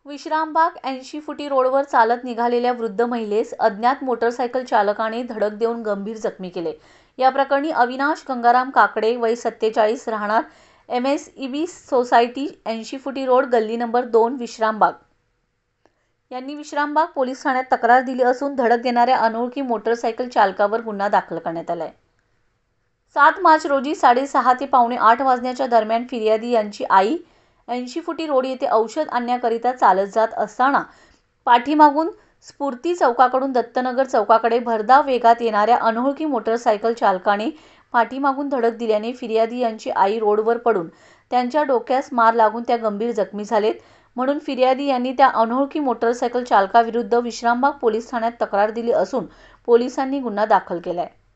विश्रामबाग 80 फुटी रोडवर चालत निघालेल्या वृद्ध महिलेस अज्ञात मोटरसायकल चालकाने धडक देऊन गंभीर जखमी केले। या प्रकरणी अविनाश गंगाराम काकडे वय 47 राहणार MSEB सोसायटी 80 फुटी रोड गल्ली नंबर 2 विश्रामबाग यांनी विश्रामबाग पोलीस ठाण्यात तक्रार दिली असून धडक देणाऱ्या अनोळखी मोटरसायकल चालकावर गुन्हा दाखल करण्यात आला आहे। 7 मार्च रोजी 6:30 ते पावणे 8 वाजण्याच्या दरम्यान फिर्यादी यांची आई 80 फुटी रोड येथे औषध आणण्याकरिता चालत जात असताना पाठीमागून स्फूर्ती चौकाकडून दत्तनगर चौकाकडे भरधाव वेगात येणाऱ्या अनोळखी मोटरसायकल चालकाने पाठीमागून धडक दिल्याने फिर्यादी यांची आई रोडवर पडून त्यांच्या डोक्यास मार लागून त्या गंभीर जखमी झालेत। म्हणून फिर्यादी यांनी त्या अनोळखी मोटरसायकल चालकाविरुद्ध विश्रामबाग पोलीस ठाण्यात तक्रार दिली असून पोलिसांनी गुन्हा दाखल केला आहे।